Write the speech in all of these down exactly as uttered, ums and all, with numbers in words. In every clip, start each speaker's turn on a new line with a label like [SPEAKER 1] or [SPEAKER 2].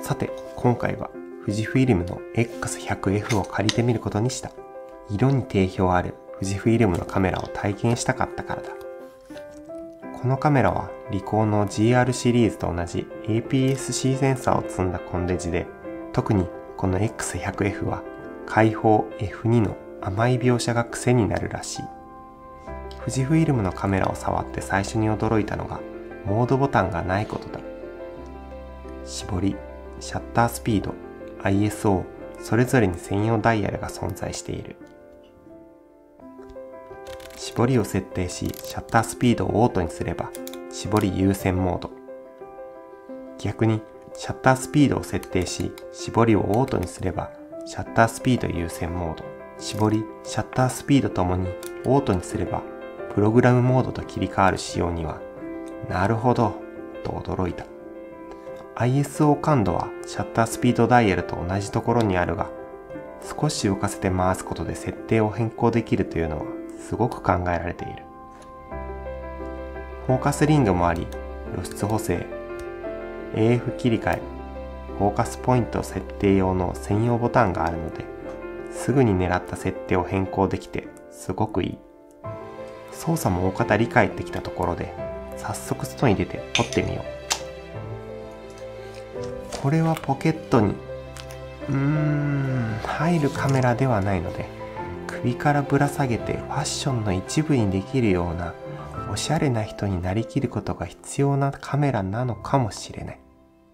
[SPEAKER 1] さて、今回は富士フイルムの エックスひゃくエフ を借りてみることにした。色に定評ある富士フイルムのカメラを体験したかったからだ。このカメラはリコーの ジーアール シリーズと同じ エーピーエスシー センサーを積んだコンデジで、特にこの エックスひゃくエフ は開放 エフに の甘い描写が癖になるらしい。富士フイルムのカメラを触って最初に驚いたのがモードボタンがないことだ。絞り、シャッタースピード、アイエスオー、それぞれに専用ダイヤルが存在している。絞りを設定し、シャッタースピードをオートにすれば、絞り優先モード。逆に、シャッタースピードを設定し、絞りをオートにすれば、シャッタースピード優先モード。絞り、シャッタースピードともにオートにすれば、プログラムモードと切り替わる仕様には、なるほど、と驚いた。アイエスオー 感度はシャッタースピードダイヤルと同じところにあるが、少し浮かせて回すことで設定を変更できるというのはすごく考えられている。フォーカスリングもあり、露出補正、エーエフ 切り替え、フォーカスポイント設定用の専用ボタンがあるので、すぐに狙った設定を変更できてすごくいい。操作も大方理解できたところで、早速外に出て撮ってみよう。これはポケットにうーん入るカメラではないので、首からぶら下げてファッションの一部にできるようなおしゃれな人になりきることが必要なカメラなのかもしれない。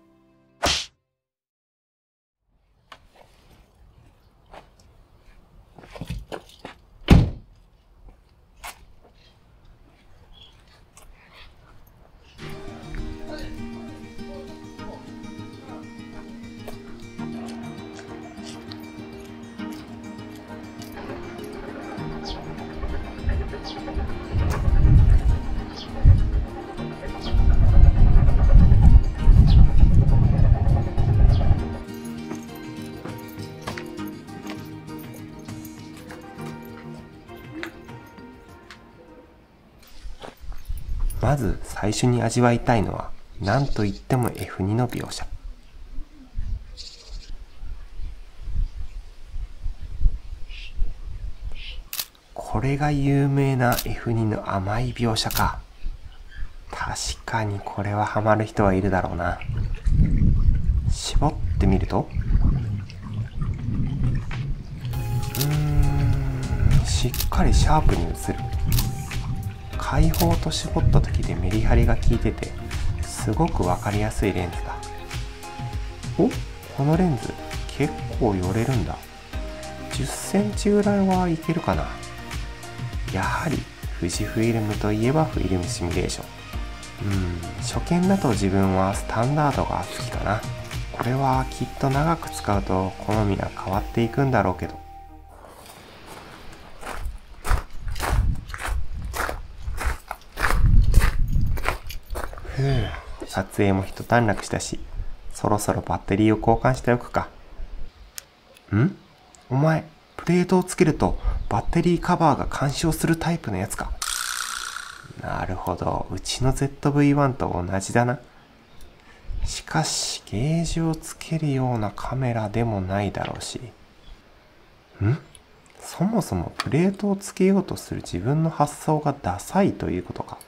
[SPEAKER 1] まず最初に味わいたいのは何といっても エフに の描写。これが有名な エフに の甘い描写か。確かにこれはハマる人はいるだろうな。絞ってみると、うーんしっかりシャープに映る。開放と絞った時でメリハリが効いてて、すごくわかりやすいレンズだ。お、このレンズ結構寄れるんだ。じゅっセンチぐらいはいけるかな。やはり富士フイルムといえばフィルムシミュレーション。うん、初見だと自分はスタンダードが好きかな。これはきっと長く使うと好みが変わっていくんだろうけど。ふう、撮影も一段落したし、そろそろバッテリーを交換しておくか。ん？お前、プレートをつけるとバッテリーカバーが干渉するタイプのやつか。なるほど、うちの ゼットブイワン と同じだな。しかし、ゲージをつけるようなカメラでもないだろうし。ん？そもそもプレートをつけようとする自分の発想がダサいということか。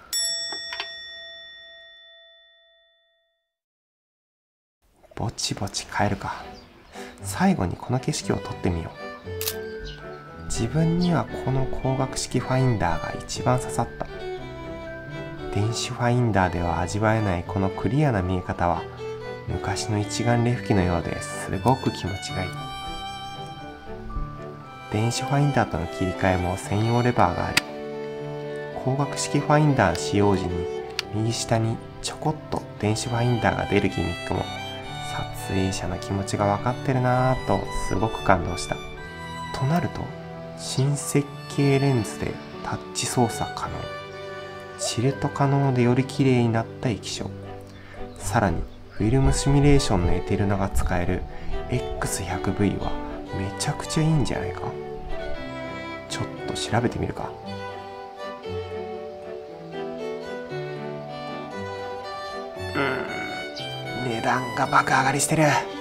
[SPEAKER 1] ぼちぼち帰るか。最後にこの景色を撮ってみよう。自分にはこの光学式ファインダーが一番刺さった。電子ファインダーでは味わえないこのクリアな見え方は、昔の一眼レフ機のようですごく気持ちがいい。電子ファインダーとの切り替えも専用レバーがあり、光学式ファインダー使用時に右下にちょこっと電子ファインダーが出るギミックも、撮影者の気持ちが分かってるなぁとすごく感動した。となると、新設計レンズでタッチ操作可能。チルト可能でより綺麗になった液晶。さらに、フィルムシミュレーションのエテルナが使える エックスひゃくブイ はめちゃくちゃいいんじゃないか。ちょっと調べてみるか。うん、値段が爆上がりしてる。